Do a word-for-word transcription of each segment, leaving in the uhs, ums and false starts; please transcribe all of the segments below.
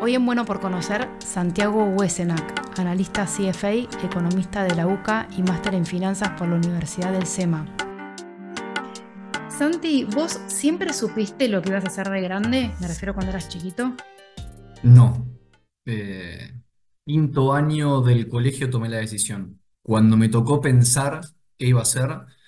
Hoy en Bueno por Conocer, Santiago Huesenac, analista C F A, economista de la U C A y máster en finanzas por la Universidad del SEMA. Santi, ¿vos siempre supiste lo que ibas a hacer de grande? Me refiero cuando eras chiquito. No. Eh, Quinto año del colegio tomé la decisión. Cuando me tocó pensar qué iba a hacer,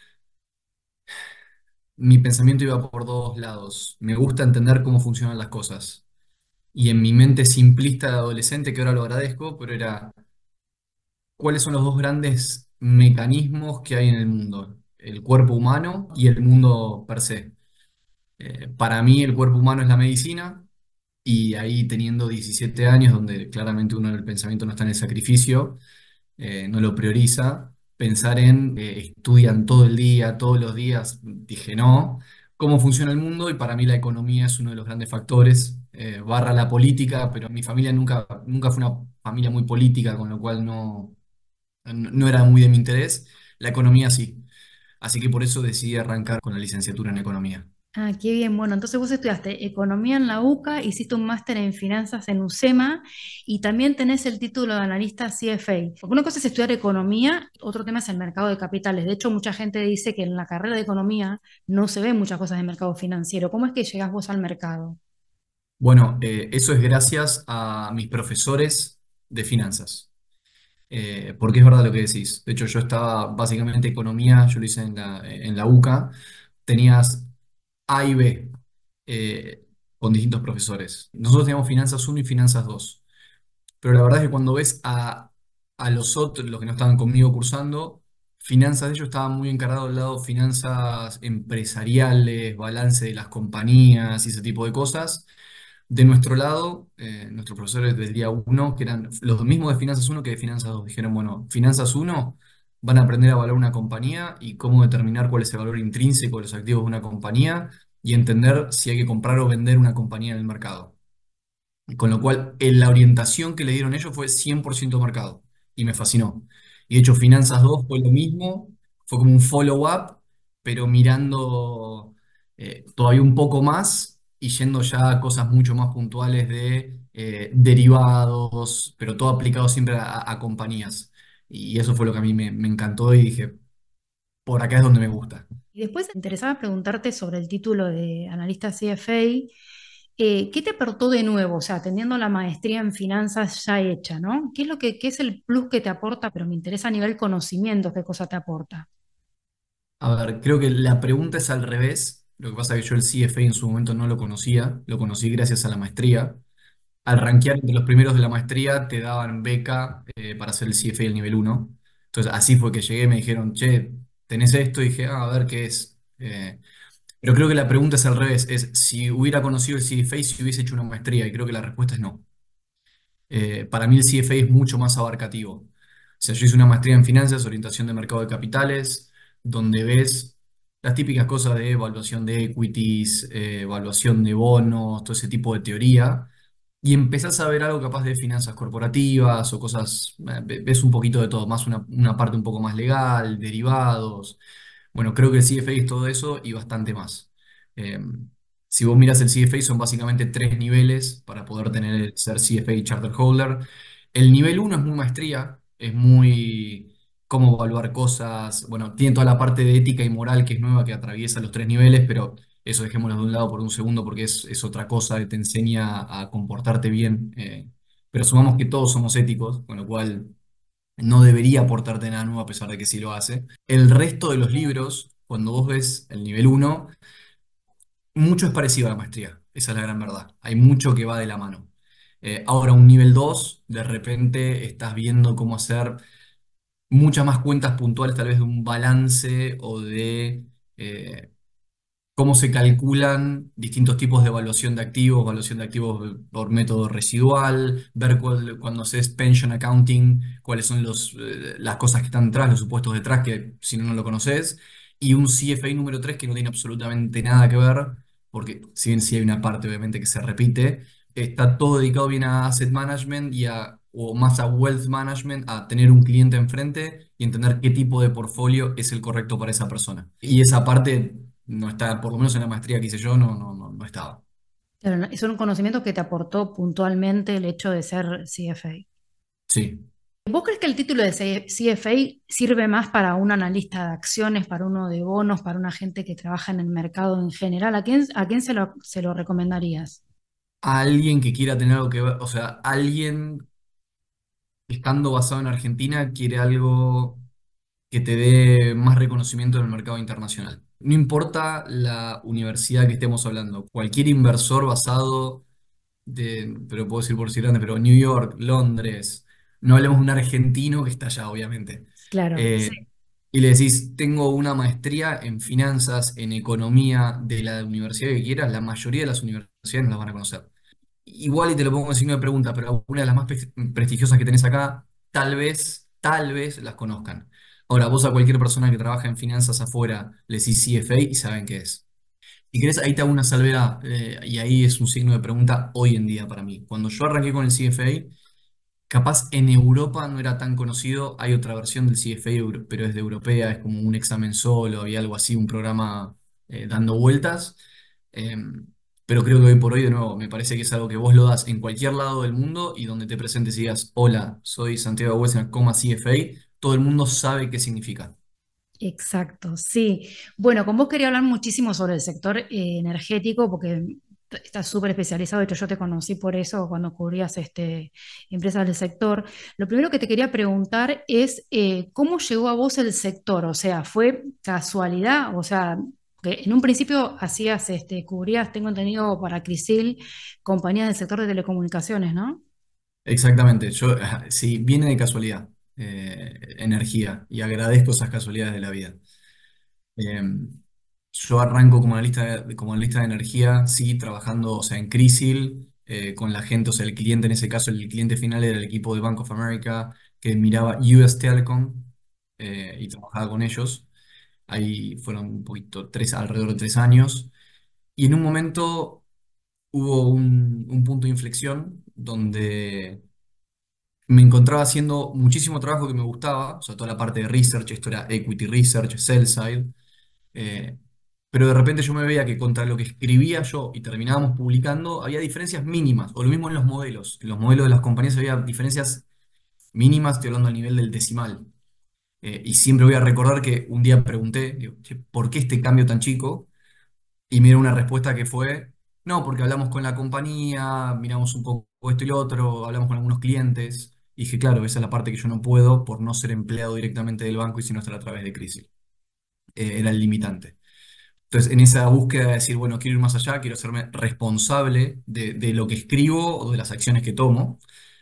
mi pensamiento iba por dos lados. Me gusta entender cómo funcionan las cosas. Y en mi mente simplista de adolescente, que ahora lo agradezco, pero era, ¿cuáles son los dos grandes mecanismos que hay en el mundo? El cuerpo humano y el mundo per se. Eh, para mí el cuerpo humano es la medicina. Y ahí teniendo diecisiete años, donde claramente uno el pensamiento no está en el sacrificio, eh, no lo prioriza, pensar en eh, estudian todo el día, todos los días, dije no, cómo funciona el mundo y para mí la economía es uno de los grandes factores, eh, barra la política, pero mi familia nunca, nunca fue una familia muy política, con lo cual no, no no era muy de mi interés, la economía sí, así que por eso decidí arrancar con la licenciatura en economía. Ah, qué bien. Bueno, entonces vos estudiaste economía en la U C A, hiciste un máster en finanzas en U C E M A y también tenés el título de analista C F A. Porque una cosa es estudiar economía, otro tema es el mercado de capitales. De hecho, mucha gente dice que en la carrera de economía no se ven muchas cosas de mercado financiero. ¿Cómo es que llegás vos al mercado? Bueno, eh, eso es gracias a mis profesores de finanzas. Eh, porque es verdad lo que decís. De hecho, yo estaba básicamente economía, yo lo hice en la, en la U C A. Tenías A y B eh, con distintos profesores. Nosotros teníamos finanzas uno y finanzas dos. Pero la verdad es que cuando ves a, a los otros, los que no estaban conmigo cursando, finanzas de ellos estaban muy encargados del lado finanzas empresariales, balance de las compañías y ese tipo de cosas. De nuestro lado, eh, nuestros profesores del día uno, que eran los mismos de Finanzas uno que de Finanzas dos, dijeron, bueno, Finanzas uno van a aprender a valorar una compañía y cómo determinar cuál es el valor intrínseco de los activos de una compañía y entender si hay que comprar o vender una compañía en el mercado. Con lo cual, eh, la orientación que le dieron ellos fue cien por ciento mercado y me fascinó. Y de hecho, Finanzas dos fue lo mismo, fue como un follow-up, pero mirando eh, todavía un poco más y yendo ya a cosas mucho más puntuales de eh, derivados, pero todo aplicado siempre a, a compañías. Y eso fue lo que a mí me, me encantó y dije, por acá es donde me gusta. Y después me interesaba preguntarte sobre el título de analista C F A. Eh, ¿qué te aportó de nuevo? O sea, teniendo la maestría en finanzas ya hecha, ¿no? ¿Qué es lo que, qué es el plus que te aporta? Pero me interesa a nivel conocimiento, ¿qué cosa te aporta? A ver, creo que la pregunta es al revés. Lo que pasa es que yo el C F A en su momento no lo conocía, lo conocí gracias a la maestría. Al rankear entre los primeros de la maestría te daban beca eh, para hacer el C F A el nivel uno. Entonces así fue que llegué, me dijeron, che, ¿tenés esto? Y dije, ah, a ver qué es. Eh, pero creo que la pregunta es al revés, es si hubiera conocido el C F A si hubiese hecho una maestría, y creo que la respuesta es no. Eh, para mí el C F A es mucho más abarcativo. O sea, yo hice una maestría en finanzas, orientación de mercado de capitales, donde ves las típicas cosas de evaluación de equities, eh, evaluación de bonos, todo ese tipo de teoría, y empezás a ver algo capaz de finanzas corporativas o cosas, eh, ve- ves un poquito de todo, más una, una parte un poco más legal, derivados. Bueno, creo que el C F A es todo eso y bastante más. Eh, si vos miras el C F A, son básicamente tres niveles para poder tener el ser C F A Charter Holder. El nivel uno es muy maestría, es muy cómo evaluar cosas. Bueno, tiene toda la parte de ética y moral que es nueva, que atraviesa los tres niveles, pero eso dejémoslo de un lado por un segundo porque es, es otra cosa que te enseña a comportarte bien. Eh, pero sumamos que todos somos éticos, con lo cual no debería aportarte nada nuevo a pesar de que sí lo hace. El resto de los libros, cuando vos ves el nivel uno, mucho es parecido a la maestría, esa es la gran verdad. Hay mucho que va de la mano. Eh, ahora, un nivel dos de repente estás viendo cómo hacer muchas más cuentas puntuales, tal vez de un balance o de eh, cómo se calculan distintos tipos de evaluación de activos, evaluación de activos por método residual, ver cuál- cuando haces pension accounting, cuáles son los, eh, las cosas que están detrás, los supuestos detrás, que si no, no lo conoces, y un C F A número tres que no tiene absolutamente nada que ver, porque si bien sí hay una parte obviamente que se repite, está todo dedicado bien a asset management y a, o más a wealth management, a tener un cliente enfrente y entender qué tipo de portfolio es el correcto para esa persona. Y esa parte no está, por lo menos en la maestría que hice yo, no, no, no, no estaba. Pero no- es un conocimiento que te aportó puntualmente el hecho de ser C F A. Sí. ¿Vos crees que el título de C- CFA sirve más para un analista de acciones, para uno de bonos, para una gente que trabaja en el mercado en general? ¿A quién, a quién se lo, se lo recomendarías? A alguien que quiera tener algo que ver, o sea, alguien estando basado en Argentina quiere algo que te dé más reconocimiento en el mercado internacional. No importa la universidad que estemos hablando, cualquier inversor basado de, pero puedo decir por si grande, pero New York, Londres, no hablemos de un argentino que está allá, obviamente. Claro, Eh, sí, y le decís, tengo una maestría en finanzas, en economía de la universidad que quieras, la mayoría de las universidades no las van a conocer. Igual y te lo pongo en signo de pregunta, pero una de las más pre- prestigiosas que tenés acá, tal vez, tal vez las conozcan. Ahora, vos a cualquier persona que trabaja en finanzas afuera le decís C F A y saben qué es. Y querés, ahí te hago una salvedad, eh, y ahí es un signo de pregunta hoy en día para mí. Cuando yo arranqué con el C F A, capaz en Europa no era tan conocido, hay otra versión del C F A, euro- pero es de europea, es como un examen solo, había algo así, un programa eh, dando vueltas. Eh, pero creo que hoy por hoy, de nuevo, me parece que es algo que vos lo das en cualquier lado del mundo y donde te presentes y digas, hola, soy Santiago Wessner, coma C F A, todo el mundo sabe qué significa. exacto, sí. Bueno, con vos quería hablar muchísimo sobre el sector eh, energético, porque t- estás súper especializado. De hecho, yo te conocí por eso cuando cubrías este, empresas del sector. Lo primero que te quería preguntar es, eh, ¿cómo llegó a vos el sector? O sea, ¿fue casualidad? O sea, que en un principio hacías, este, cubrías, tengo entendido, para Crisil, compañías del sector de telecomunicaciones, ¿no? Exactamente, yo, sí, viene de casualidad, eh, energía, y agradezco esas casualidades de la vida. Eh, yo arranco como analista de, como analista de energía, sí, trabajando, o sea, en Crisil, eh, con la gente, o sea, el cliente en ese caso, el cliente final era el equipo de Bank of America, que miraba U S Telecom, eh, y trabajaba con ellos. Ahí fueron un poquito, tres, alrededor de tres años. Y en un momento hubo un, un punto de inflexión donde me encontraba haciendo muchísimo trabajo que me gustaba, o sea, toda la parte de research, esto era equity research, sell side, eh, pero de repente yo me veía que contra lo que escribía yo y terminábamos publicando, había diferencias mínimas, o lo mismo en los modelos. En los modelos de las compañías había diferencias mínimas, estoy hablando a nivel del decimal. Eh, y siempre voy a recordar que un día pregunté, digo, "Che, ¿por qué este cambio tan chico?" Y me dieron una respuesta que fue, no, porque hablamos con la compañía, miramos un poco esto y lo otro, hablamos con algunos clientes. Y dije, claro, esa es la parte que yo no puedo por no ser empleado directamente del banco y sino estar a través de crisis. Eh, era el limitante. Entonces, en esa búsqueda de decir, bueno, quiero ir más allá, quiero hacerme responsable de, de lo que escribo o de las acciones que tomo,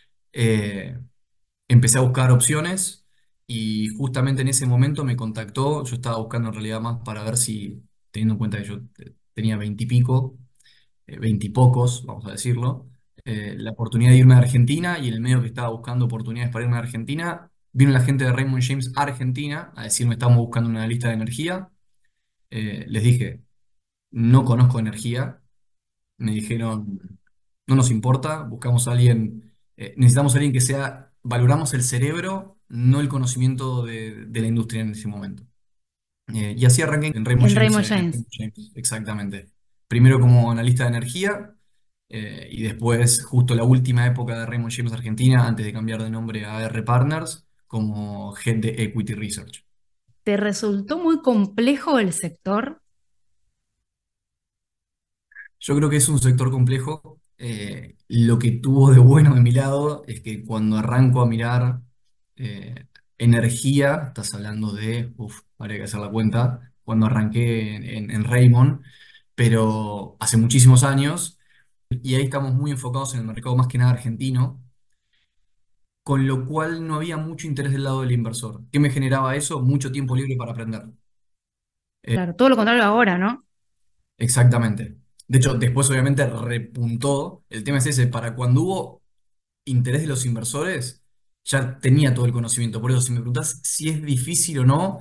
eh, empecé a buscar opciones y justamente en ese momento me contactó, yo estaba buscando en realidad más para ver si, teniendo en cuenta que yo eh, tenía veintipico, veintipocos, vamos a decirlo, eh, la oportunidad de irme a Argentina y en el medio que estaba buscando oportunidades para irme a Argentina, vino la gente de Raymond James Argentina a decirme, estamos buscando una lista de energía. Eh, les dije, no conozco energía. Me dijeron, no nos importa, buscamos a alguien, eh, necesitamos a alguien que sea, valoramos el cerebro, no el conocimiento de, de la industria en ese momento. Eh, y así arranqué en Raymond En James, Raymond eh, en James. Raymond James, exactamente. Primero como analista de energía, eh, y después, justo la última época de Raymond James Argentina, antes de cambiar de nombre a R Partners, como Head de Equity Research. ¿Te resultó muy complejo el sector? Yo creo que es un sector complejo. Eh, lo que tuvo de bueno de mi lado es que cuando arranco a mirar eh, energía, estás hablando de, uff, habría que hacer la cuenta, cuando arranqué en, en- en Raymond, pero hace muchísimos años, y ahí estamos muy enfocados en el mercado más que nada argentino, con lo cual no había mucho interés del lado del inversor. ¿Qué me generaba eso? Mucho tiempo libre para aprender. Eh, Claro, todo lo contrario ahora, ¿no? Exactamente. De hecho, después obviamente repuntó. El tema es ese, para cuando hubo interés de los inversores, ya tenía todo el conocimiento. Por eso, si me preguntás si es difícil o no,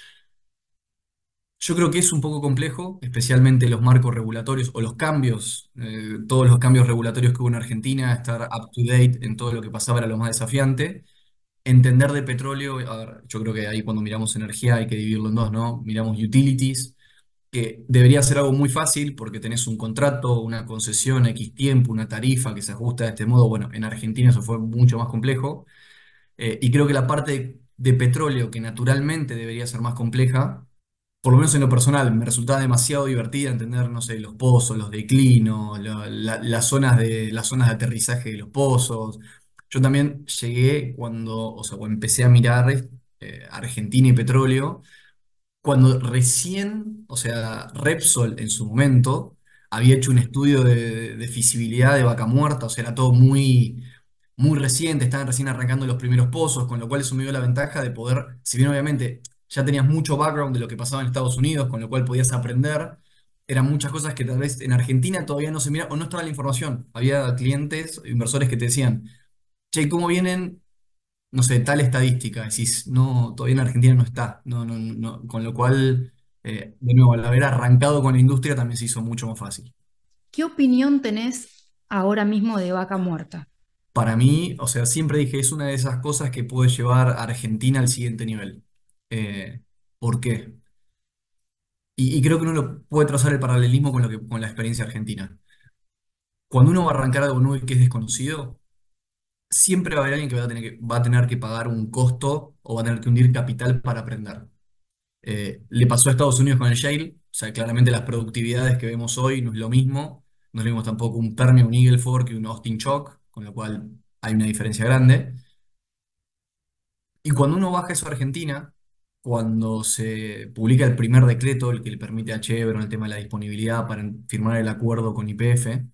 yo creo que es un poco complejo, especialmente los marcos regulatorios o los cambios, eh, todos los cambios regulatorios que hubo en Argentina, estar up to date en todo lo que pasaba era lo más desafiante. Entender de petróleo, a ver, yo creo que ahí cuando miramos energía hay que dividirlo en dos, ¿no? Miramos utilities, que debería ser algo muy fácil porque tenés un contrato, una concesión, X tiempo, una tarifa que se ajusta de este modo. Bueno, en Argentina eso fue mucho más complejo. Eh, y creo que la parte de petróleo, que naturalmente debería ser más compleja, por lo menos en lo personal, me resultaba demasiado divertida entender, no sé, los pozos, los declinos, la- la- las zonas de, las zonas de aterrizaje de los pozos. Yo también llegué cuando, o sea, cuando empecé a mirar eh, Argentina y petróleo, cuando recién, o sea, Repsol en su momento había hecho un estudio de, de feasibilidad de Vaca Muerta, o sea, era todo muy, muy reciente, estaban recién arrancando los primeros pozos, con lo cual eso me dio la ventaja de poder, si bien obviamente ya tenías mucho background de lo que pasaba en Estados Unidos, con lo cual podías aprender, eran muchas cosas que tal vez en Argentina todavía no se mira o no estaba la información. Había clientes, inversores que te decían, che, ¿cómo vienen? No sé, tal estadística, decís, no, todavía en Argentina no está, no, no, no, con lo cual, eh, de nuevo, al haber arrancado con la industria también se hizo mucho más fácil. ¿Qué opinión tenés ahora mismo de Vaca Muerta? Para mí, o sea, siempre dije, es una de esas cosas que puede llevar a Argentina al siguiente nivel. Eh, ¿por qué? Y, y creo que uno lo puede trazar el paralelismo con lo que, con la experiencia argentina. Cuando uno va a arrancar algo nuevo y que es desconocido, siempre va a haber alguien que va a tener que, va a tener que pagar un costo o va a tener que hundir capital para aprender. Eh, le pasó a Estados Unidos con el shale, o sea, claramente las productividades que vemos hoy no es lo mismo, no es lo mismo tampoco un Permian, un Eagle Ford que un Austin Chalk, con lo cual hay una diferencia grande. Y cuando uno baja eso a Argentina, cuando se publica el primer decreto, el que le permite a Chevron el tema de la disponibilidad para firmar el acuerdo con Y P F,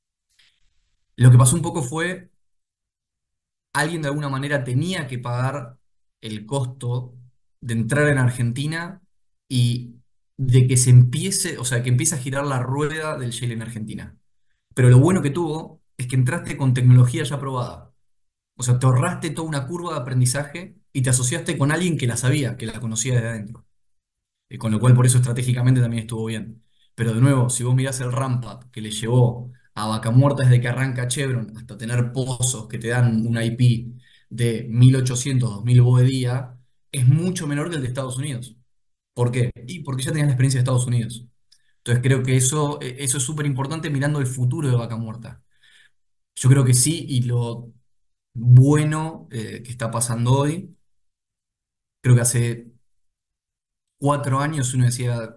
lo que pasó un poco fue alguien de alguna manera tenía que pagar el costo de entrar en Argentina y de que se empiece, o sea, que empiece a girar la rueda del shale en Argentina. Pero lo bueno que tuvo es que entraste con tecnología ya probada. O sea, te ahorraste toda una curva de aprendizaje y te asociaste con alguien que la sabía, que la conocía desde adentro. Eh, con lo cual por eso estratégicamente también estuvo bien. Pero de nuevo, si vos mirás el ramp up que le llevó a Vaca Muerta desde que arranca Chevron hasta tener pozos que te dan un I P de mil ochocientos, dos mil B O E día, es mucho menor que el de Estados Unidos. ¿Por qué? Y porque ya tenías la experiencia de Estados Unidos. Entonces creo que eso, eh, eso es súper importante mirando el futuro de Vaca Muerta. Yo creo que sí, y lo bueno eh, que está pasando hoy, creo que hace cuatro años uno decía,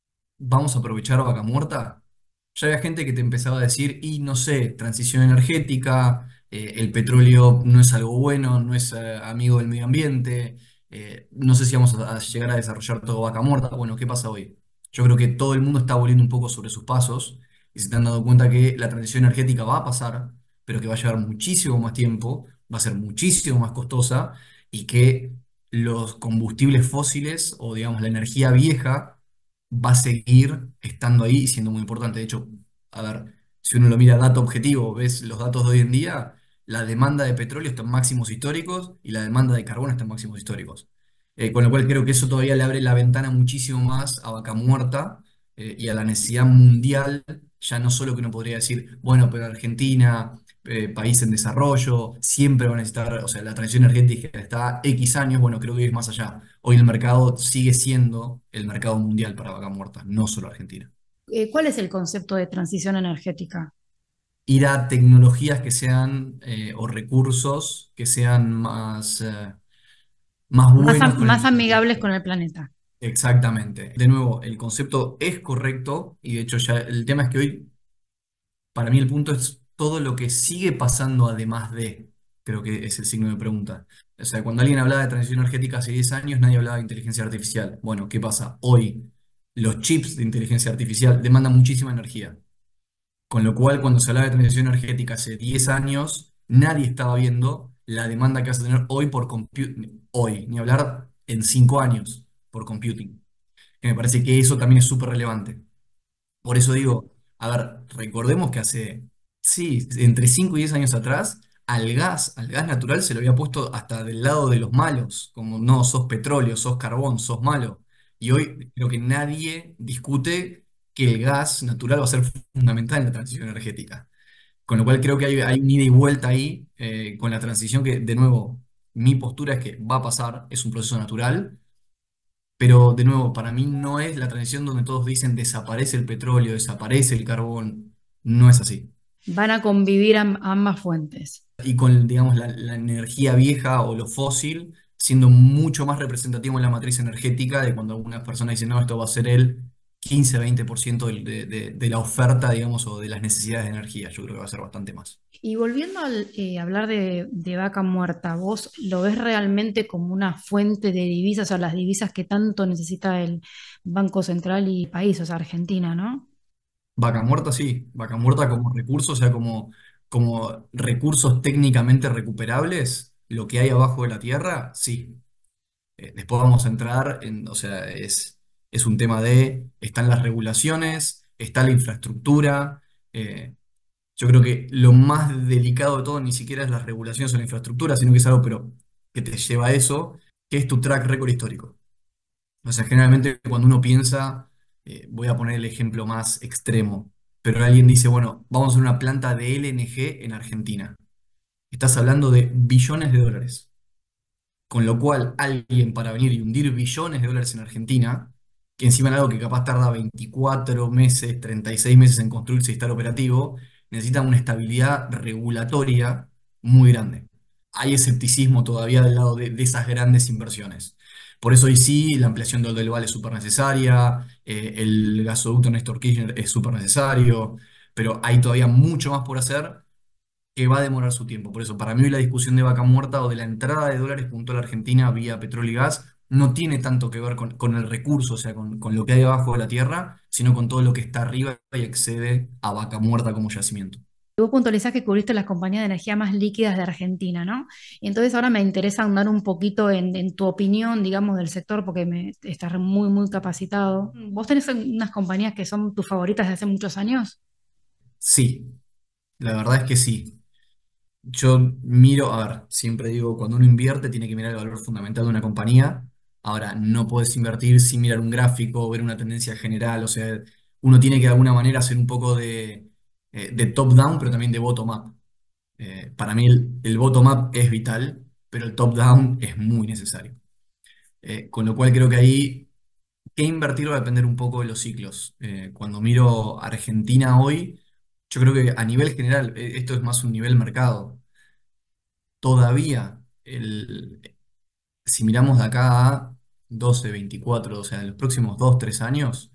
vamos a aprovechar Vaca Muerta, ya había gente que te empezaba a decir, y no sé, transición energética, eh, el petróleo no es algo bueno, no es eh, amigo del medio ambiente, eh, no sé si vamos a, a llegar a desarrollar todo Vaca Muerta. Bueno, ¿qué pasa hoy? Yo creo que todo el mundo está volviendo un poco sobre sus pasos y se están dando cuenta que la transición energética va a pasar, pero que va a llevar muchísimo más tiempo, va a ser muchísimo más costosa y que los combustibles fósiles o digamos la energía vieja va a seguir estando ahí y siendo muy importante. De hecho, a ver, si uno lo mira dato objetivo, ves los datos de hoy en día, la demanda de petróleo está en máximos históricos y la demanda de carbón está en máximos históricos. Eh, con lo cual creo que eso todavía le abre la ventana muchísimo más a Vaca Muerta eh, y a la necesidad mundial, ya no solo que uno podría decir, bueno, pero Argentina, eh, país en desarrollo, siempre va a necesitar, o sea, la transición energética está a X años, bueno, creo que es más allá. Hoy el mercado sigue siendo el mercado mundial para vaca muerta, no solo Argentina. Eh, ¿cuál es el concepto de transición energética? Ir a tecnologías que sean, eh, o recursos que sean más, eh, más Más, buenos am- con el más medio amigables ambiente. con el planeta. Exactamente. De nuevo, el concepto es correcto y de hecho ya el tema es que hoy, para mí el punto es todo lo que sigue pasando además de, creo que es el signo de pregunta. O sea, cuando alguien hablaba de transición energética hace diez años, nadie hablaba de inteligencia artificial. Bueno, ¿qué pasa? Hoy los chips de inteligencia artificial demandan muchísima energía. Con lo cual, cuando se hablaba de transición energética hace diez años, nadie estaba viendo la demanda que vas a tener hoy por computing. Hoy, ni hablar en cinco años por computing. Que me parece que eso también es súper relevante. Por eso digo, a ver, recordemos que hace, sí, entre cinco y diez años atrás, al gas, al gas natural se lo había puesto hasta del lado de los malos, como no, sos petróleo, sos carbón, sos malo. Y hoy creo que nadie discute que el gas natural va a ser fundamental en la transición energética. Con lo cual creo que hay, hay un ida y vuelta ahí eh, con la transición que, de nuevo, mi postura es que va a pasar, es un proceso natural Pero de nuevo, para mí no es la transición donde todos dicen desaparece el petróleo, desaparece el carbón. No es así. Van a convivir am- ambas fuentes. Y con, digamos, la, la energía vieja o lo fósil siendo mucho más representativo en la matriz energética de cuando algunas personas dicen, no, esto va a ser el quince veinte por ciento del- de, de- de la oferta, digamos, o de las necesidades de energía. Yo creo que va a ser bastante más. Y volviendo a hablar de, de vaca muerta, ¿vos lo ves realmente como una fuente de divisas, o sea, las divisas que tanto necesita el Banco Central y país, o sea, Argentina, ¿no? Vaca muerta, sí. Vaca muerta como recurso, o sea, como, como recursos técnicamente recuperables, lo que hay abajo de la tierra, sí. Eh, después vamos a entrar en, o sea, es, es un tema de, están las regulaciones, está la infraestructura. eh, yo creo que lo más delicado de todo ni siquiera es las regulaciones o la infraestructura, sino que es algo pero, que te lleva a eso, que es tu track record histórico. O sea, generalmente cuando uno piensa, eh, voy a poner el ejemplo más extremo, pero alguien dice, bueno, vamos a hacer una planta de L N G en Argentina. Estás hablando de billones de dólares. Con lo cual, alguien para venir y hundir billones de dólares en Argentina, que encima es algo que capaz tarda veinticuatro meses, treinta y seis meses en construirse y estar operativo, necesita una estabilidad regulatoria muy grande. Hay escepticismo todavía del lado de, de esas grandes inversiones. Por eso hoy sí, la ampliación del Del Valle es súper necesaria, eh, el gasoducto Néstor Kirchner es súper necesario, pero hay todavía mucho más por hacer que va a demorar su tiempo. Por eso, para mí hoy la discusión de vaca muerta o de la entrada de dólares puntual a la Argentina vía petróleo y gas no tiene tanto que ver con, con el recurso, o sea, con, con lo que hay debajo de la tierra, sino con todo lo que está arriba y excede a vaca muerta como yacimiento. Vos puntualizás que cubriste las compañías de energía más líquidas de Argentina, ¿no? Y entonces ahora me interesa ahondar un poquito en, en tu opinión, digamos, del sector, porque me, estás muy, muy capacitado. ¿Vos tenés unas compañías que son tus favoritas de hace muchos años? Sí, la verdad es que sí. Yo miro, a ver, siempre digo, cuando uno invierte tiene que mirar el valor fundamental de una compañía. Ahora, no puedes invertir sin mirar un gráfico, ver una tendencia general. O sea, uno tiene que de alguna manera hacer un poco de, eh, de top-down, pero también de bottom-up. Eh, para mí el, el bottom-up es vital, pero el top-down es muy necesario. Eh, con lo cual creo que ahí, ¿qué invertir va a depender un poco de los ciclos? Eh, cuando miro Argentina hoy, yo creo que a nivel general, eh, esto es más un nivel mercado todavía, el, si miramos de acá a doce veinticuatro o sea, en los próximos dos tres años,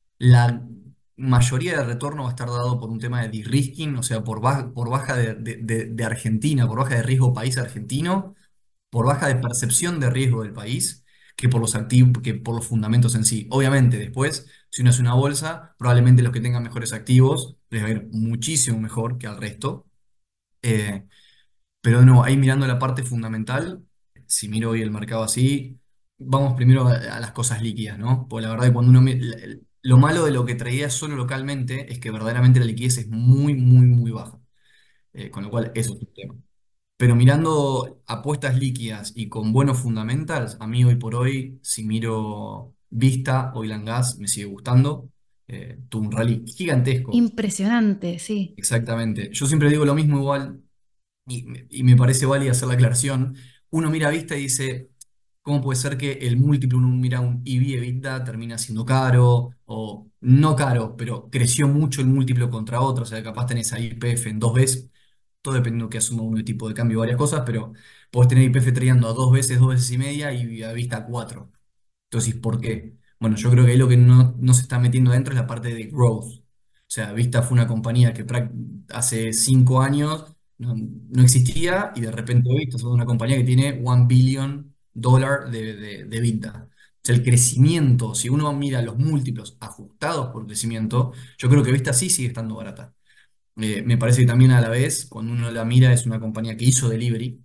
la mayoría del retorno va a estar dado por un tema de de-risking, o sea, por, baja, por baja de, de- de- de Argentina, por baja de riesgo país argentino, por baja de percepción de riesgo del país, que por los activos, que por los fundamentos en sí. Obviamente, después, si uno hace una bolsa, probablemente los que tengan mejores activos les va a ir muchísimo mejor que al resto. Eh, pero no, ahí mirando la parte fundamental, si miro hoy el mercado así, vamos primero a, a las cosas líquidas, ¿no? Porque la verdad que cuando uno... mi- la- Lo malo de lo que traía solo localmente es que verdaderamente la liquidez es muy, muy, muy baja. Eh, con lo cual, eso es un tema. Pero mirando apuestas líquidas y con buenos fundamentals, a mí hoy por hoy, si miro Vista, Oil and Gas, me sigue gustando. Eh, tuvo un rally gigantesco, Impresionante, sí. exactamente. Yo siempre digo lo mismo igual, y, me y me parece válida hacer la aclaración, uno mira a vista y dice, ¿cómo puede ser que el múltiplo, uno mira un E V EBITDA, termina siendo caro, o no caro, pero creció mucho el múltiplo contra otro, o sea, capaz tenés ahí I P F en dos veces, todo dependiendo que asuma uno de tipo de cambio, varias cosas, pero podés tener I P F trayendo a dos veces, dos veces y media y a vista cuatro. Entonces, ¿por qué? Bueno, yo creo que ahí lo que no, no se está metiendo dentro es la parte de growth. O sea, Vista fue una compañía que prac- hace cinco años no, no existía y de repente hoy estás hablando de una compañía que tiene un billion dólar de, de, de venta. O sea, el crecimiento, si uno mira los múltiplos ajustados por crecimiento, yo creo que Vista sí sigue estando barata. Eh, me parece que también a la vez, cuando uno la mira, es una compañía que hizo delivery.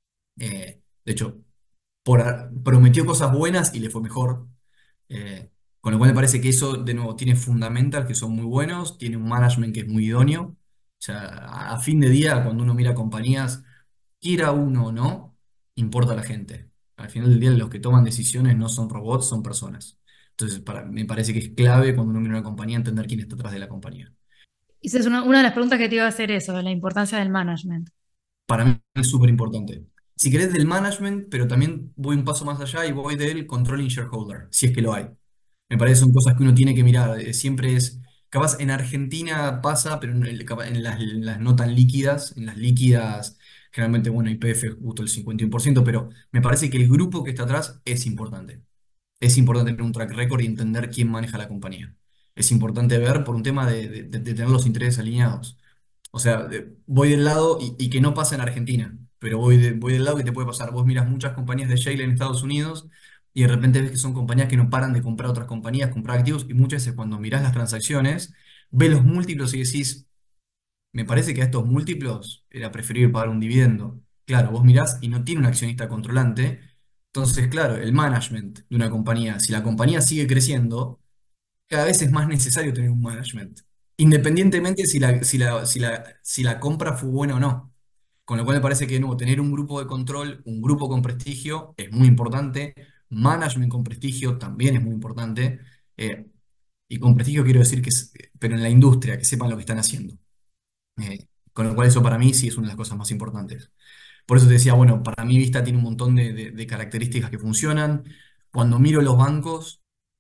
Eh, de hecho, por, a- prometió cosas buenas y le fue mejor. Eh, con lo cual me parece que eso, de nuevo, tiene fundamentals que son muy buenos, tiene un management que es muy idóneo. O sea, a, a fin de día, cuando uno mira compañías, quiera uno o no, importa la gente. Al final del día, los que toman decisiones no son robots, son personas. Entonces, para, me parece que es clave cuando uno mira una compañía entender quién está atrás de la compañía. Y esa es una, una de las preguntas que te iba a hacer eso, de la importancia del management. Para mí es súper importante. si querés, del management, pero también voy un paso más allá y voy del controlling shareholder, si es que lo hay. Me parece que son cosas que uno tiene que mirar. Eh, Siempre es, capaz en Argentina pasa, pero en, el- capaz en las, en las no tan líquidas, en las líquidas, generalmente, bueno, Y P F justo el cincuenta y uno por ciento, pero me parece que el grupo que está atrás es importante. Es importante tener un track record y entender quién maneja la compañía. Es importante ver por un tema de, de- de tener los intereses alineados. O sea, de- voy del lado, y, y que no pasa en Argentina, pero voy, de- voy del lado que te puede pasar. Vos miras muchas compañías de shale en Estados Unidos y de repente ves que son compañías que no paran de comprar otras compañías, comprar activos, y muchas veces cuando mirás las transacciones, ves los múltiplos y decís, me parece que a estos múltiplos era preferible pagar un dividendo. Claro, vos mirás y no tiene un accionista controlante. Entonces, claro, el management de una compañía, si la compañía sigue creciendo, cada vez es más necesario tener un management, independientemente si la, si la, si la, si la compra fue buena o no. Con lo cual me parece que de nuevo, tener un grupo de control, un grupo con prestigio es muy importante, management con prestigio también es muy importante, eh, y con prestigio quiero decir que, es- pero en la industria, que sepan lo que están haciendo. Eh, con lo cual eso para mí sí es una de las cosas más importantes. Por eso te decía, bueno, para mí Vista tiene un montón de de- de características que funcionan. Cuando miro los bancos,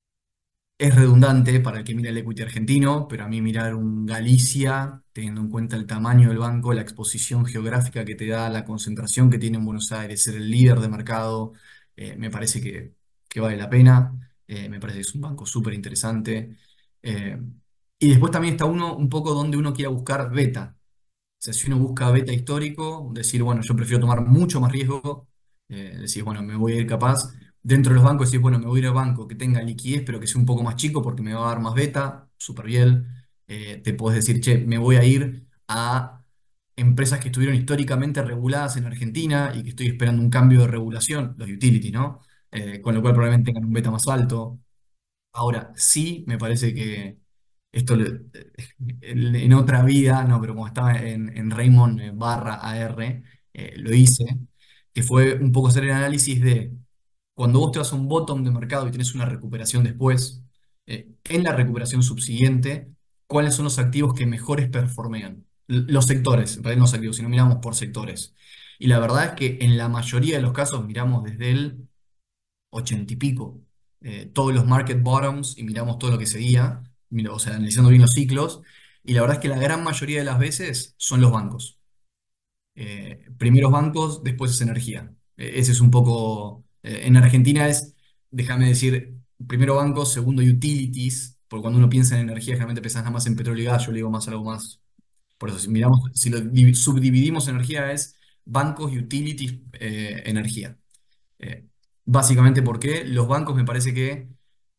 es redundante para el que mira el equity argentino, pero a mí mirar un Galicia, teniendo en cuenta el tamaño del banco, la exposición geográfica que te da, la concentración que tiene en Buenos Aires, ser el líder de mercado, eh, me parece que, que vale la pena. Eh, me parece que es un banco súper interesante. Eh, y después también está uno un poco donde uno quiera buscar beta. O sea, si uno busca beta histórico, decir, bueno, yo prefiero tomar mucho más riesgo, eh, decir, bueno, me voy a ir capaz, dentro de los bancos decir, bueno, me voy a ir al banco que tenga liquidez, pero que sea un poco más chico porque me va a dar más beta, súper bien. Eh, te podés decir, che, me voy a ir a empresas que estuvieron históricamente reguladas en Argentina y que estoy esperando un cambio de regulación, los utilities, ¿no? Eh, con lo cual probablemente tengan un beta más alto. Ahora, sí, me parece que esto le- en, en otra vida, no, pero como estaba en, en Raymond eh, barra A R, eh, lo hice, que fue un poco hacer el análisis de cuando vos te vas a un bottom de mercado y tienes una recuperación después, eh, en la recuperación subsiguiente, ¿cuáles son los activos que mejores performean? L- Los sectores, en realidad no los activos, sino miramos por sectores. Y la verdad es que en la mayoría de los casos miramos desde el ochenta y pico, eh, todos los market bottoms y miramos todo lo que seguía, mira, o sea, analizando bien los ciclos, y la verdad es que la gran mayoría de las veces son los bancos. Eh, primeros bancos, después es energía. Eh, ese es un poco, eh, en Argentina es, déjame decir, primero bancos, segundo utilities, porque cuando uno piensa en energía, generalmente pensás nada más en petróleo y gas, yo le digo más algo más. Por eso, si miramos, si lo divi- subdividimos energía es bancos, utilities, eh, energía. Eh, Básicamente porque los bancos me parece que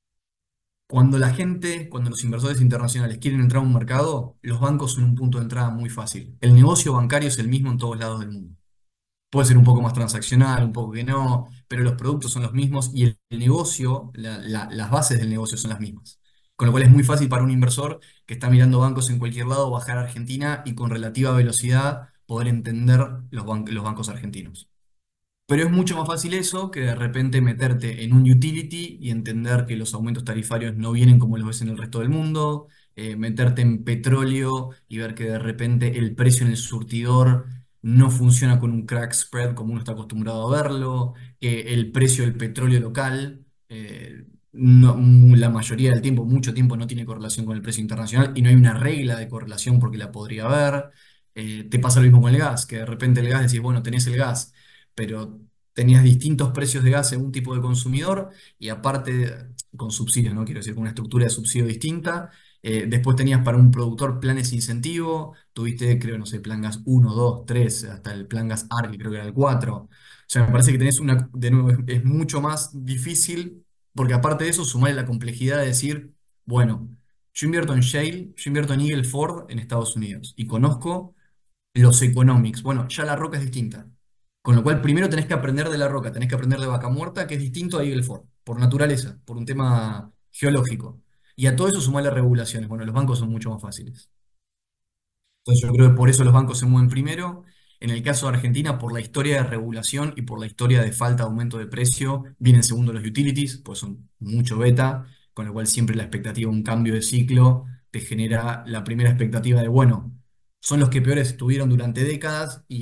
cuando la gente, cuando los inversores internacionales quieren entrar a un mercado, los bancos son un punto de entrada muy fácil. El negocio bancario es el mismo en todos lados del mundo. Puede ser un poco más transaccional, un poco que no, pero los productos son los mismos y el, el negocio, la- la- las bases del negocio son las mismas. Con lo cual es muy fácil para un inversor que está mirando bancos en cualquier lado bajar a Argentina y con relativa velocidad poder entender los ban- los bancos argentinos. Pero es mucho más fácil eso que de repente meterte en un utility y entender que los aumentos tarifarios no vienen como los ves en el resto del mundo, eh, meterte en petróleo y ver que de repente el precio en el surtidor no funciona con un crack spread como uno está acostumbrado a verlo, que el precio del petróleo local, eh, no- la mayoría del tiempo, mucho tiempo no tiene correlación con el precio internacional y no hay una regla de correlación porque la podría haber. Eh, te pasa lo mismo con el gas, que de repente el gas decís, bueno, tenés el gas, pero tenías distintos precios de gas según tipo de consumidor y aparte con subsidios, ¿no? Quiero decir, con una estructura de subsidio distinta. Eh, después tenías para un productor planes de incentivo, tuviste, creo, no sé, plan gas uno dos tres hasta el plan gas A R, que creo que era el cuatro. O sea, me parece que tenés una, de nuevo, es, es mucho más difícil, porque aparte de eso, sumarle la complejidad de decir, bueno, yo invierto en Shale, yo invierto en Eagle Ford en Estados Unidos y conozco los economics. Bueno, ya la roca es distinta. Con lo cual, primero tenés que aprender de la roca, tenés que aprender de Vaca Muerta, que es distinto a Eagle Ford, por naturaleza, por un tema geológico. Y a todo eso sumarle regulaciones. Bueno, los bancos son mucho más fáciles. Entonces, yo creo que por eso los bancos se mueven primero. En el caso de Argentina, por la historia de regulación y por la historia de falta de aumento de precio, vienen segundo los utilities, pues son mucho beta, con lo cual siempre la expectativa de un cambio de ciclo te genera la primera expectativa de, bueno, son los que peores estuvieron durante décadas y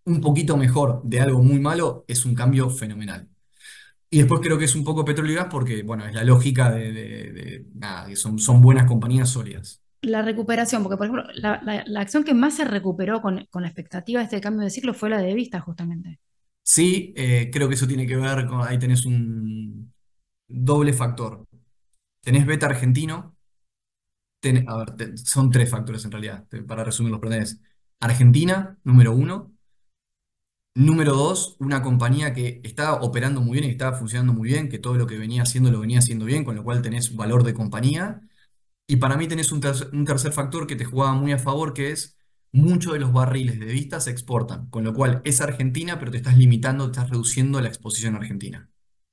un poquito mejor de algo muy malo es un cambio fenomenal. Y después creo que es un poco petróleo y gas porque, bueno, es la lógica de, de- de- nada, que son, son buenas compañías sólidas. La recuperación, porque por ejemplo, la, la- la acción que más se recuperó con, con la expectativa de este cambio de ciclo fue la de Vista, justamente. Sí, eh, creo que eso tiene que ver con, ahí tenés un doble factor. Tenés beta argentino, ten- a ver, te- son tres factores en realidad, te- para resumir los tenés Argentina, número uno. Número dos, una compañía que estaba operando muy bien y que estaba funcionando muy bien, que todo lo que venía haciendo lo venía haciendo bien, con lo cual tenés valor de compañía. Y para mí tenés un tercer, un tercer factor que te jugaba muy a favor, que es muchos de los barriles de Vista se exportan, con lo cual es Argentina, pero te estás limitando, te estás reduciendo la exposición argentina.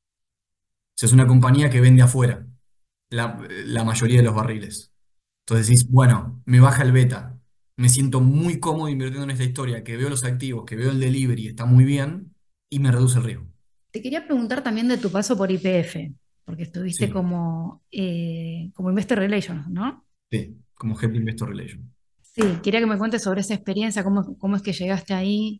O sea, es una compañía que vende afuera la, la mayoría de los barriles. Entonces decís, bueno, me baja el beta, me siento muy cómodo invirtiendo en esta historia, que veo los activos, que veo el delivery, está muy bien, y me reduce el riesgo. Te quería preguntar también de tu paso por Y P F, porque estuviste Sí, como, eh, como Investor Relations, ¿no? sí, como Head de Investor Relations. Sí, quería que me cuentes sobre esa experiencia, cómo, cómo es que llegaste ahí.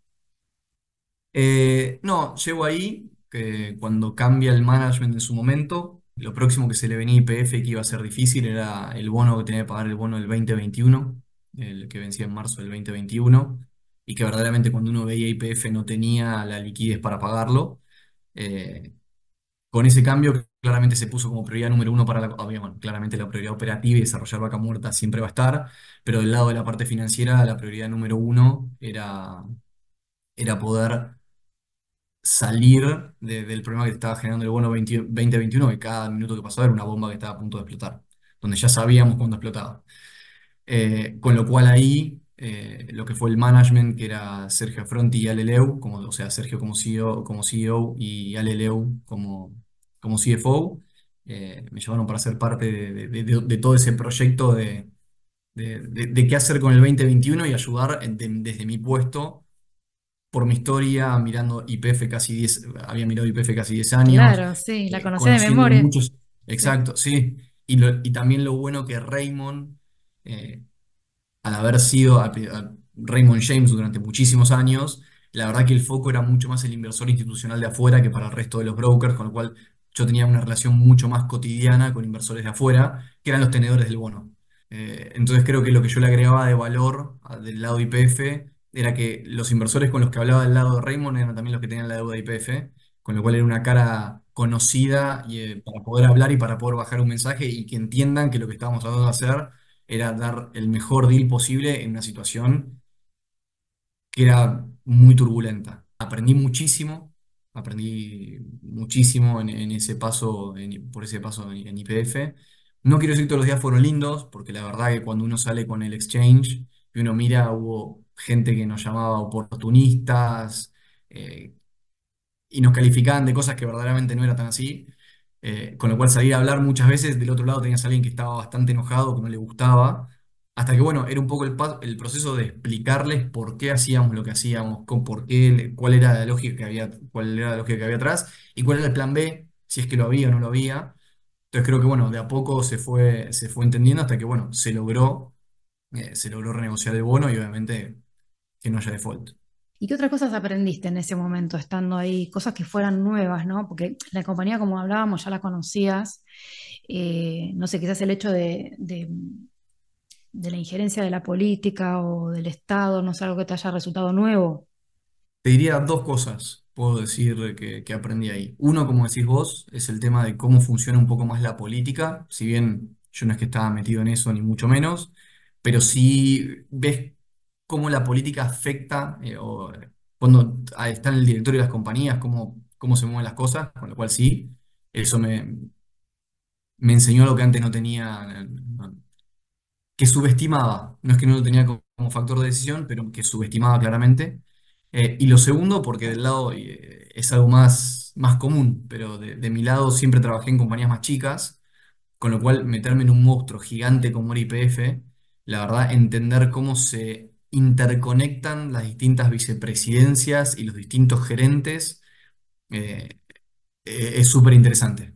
Eh, no, llego ahí, que cuando cambia el management en su momento, lo próximo que se le venía a Y P F que iba a ser difícil era el bono que tenía que pagar el bono del dos mil veintiuno, el que vencía en marzo del dos mil veintiuno, y que verdaderamente cuando uno veía Y P F no tenía la liquidez para pagarlo. Eh, con ese cambio claramente se puso como prioridad número uno para la, había, bueno, claramente la prioridad operativa y desarrollar vaca muerta siempre va a estar, pero del lado de la parte financiera la prioridad número uno era, era poder salir de- del problema que estaba generando el bono veinte dos mil veintiuno, que cada minuto que pasaba era una bomba que estaba a punto de explotar, donde ya sabíamos cuándo explotaba. Eh, con lo cual ahí, eh, lo que fue el management, que era Sergio Affronti y Ale Leu, como, o sea, Sergio como C E O, como C E O y Ale Leu como, como C F O, eh, me llevaron para ser parte de, de- de- de todo ese proyecto de, de- de- de qué hacer con el dos mil veintiuno y ayudar en- de- desde mi puesto por mi historia, mirando Y P F casi diez había mirado Y P F casi diez años, Claro, sí, la eh, conocía de conociendo memoria. muchos, Sí. exacto, sí, y, lo- y también lo bueno que Raymond, eh, al haber sido a- a Raymond James durante muchísimos años, la verdad que el foco era mucho más el inversor institucional de afuera que para el resto de los brokers, con lo cual yo tenía una relación mucho más cotidiana con inversores de afuera, que eran los tenedores del bono. Eh, entonces creo que lo que yo le agregaba de valor a- del lado de Y P F era que los inversores con los que hablaba del lado de Raymond eran también los que tenían la deuda de Y P F, con lo cual era una cara conocida y, eh, para poder hablar y para poder bajar un mensaje y que entiendan que lo que estábamos tratando de hacer era dar el mejor deal posible en una situación que era muy turbulenta. Aprendí muchísimo, aprendí muchísimo en, en ese paso, en- por ese paso en, en Y P F. No quiero decir que todos los días fueron lindos, porque la verdad que cuando uno sale con el exchange y uno mira, hubo gente que nos llamaba oportunistas, eh, y nos calificaban de cosas que verdaderamente no era tan así. Eh, con lo cual salía a hablar muchas veces, del otro lado tenías a alguien que estaba bastante enojado, que no le gustaba, hasta que bueno, era un poco el, pa- el proceso de explicarles por qué hacíamos lo que hacíamos, con por qué, cuál era la lógica que había, cuál era la lógica que había atrás y cuál era el plan B, si es que lo había o no lo había. Entonces creo que bueno, de a poco se fue, se fue entendiendo hasta que bueno, se logró, eh, se logró renegociar el bono y obviamente que no haya default. ¿Y qué otras cosas aprendiste en ese momento estando ahí? Cosas que fueran nuevas, ¿no? Porque la compañía, como hablábamos, ya la conocías. Eh, no sé, quizás el hecho de, de- de la injerencia de la política o del Estado, no sé, algo que te haya resultado nuevo. Te diría dos cosas, puedo decir que, que aprendí ahí. Uno, como decís vos, es el tema de cómo funciona un poco más la política, si bien yo no es que estaba metido en eso, ni mucho menos, pero sí ves cómo la política afecta, eh, o, eh, cuando ah, está en el directorio de las compañías, cómo, cómo se mueven las cosas, con lo cual sí, eso me, me enseñó lo que antes no tenía, eh, que subestimaba, no es que no lo tenía como, como factor de decisión, pero que subestimaba claramente. Eh, y lo segundo, porque del lado, eh, es algo más, más común, pero de, de mi lado siempre trabajé en compañías más chicas, con lo cual meterme en un monstruo gigante como era Y P F, la verdad, entender cómo se interconectan las distintas vicepresidencias y los distintos gerentes, eh, eh, es súper interesante.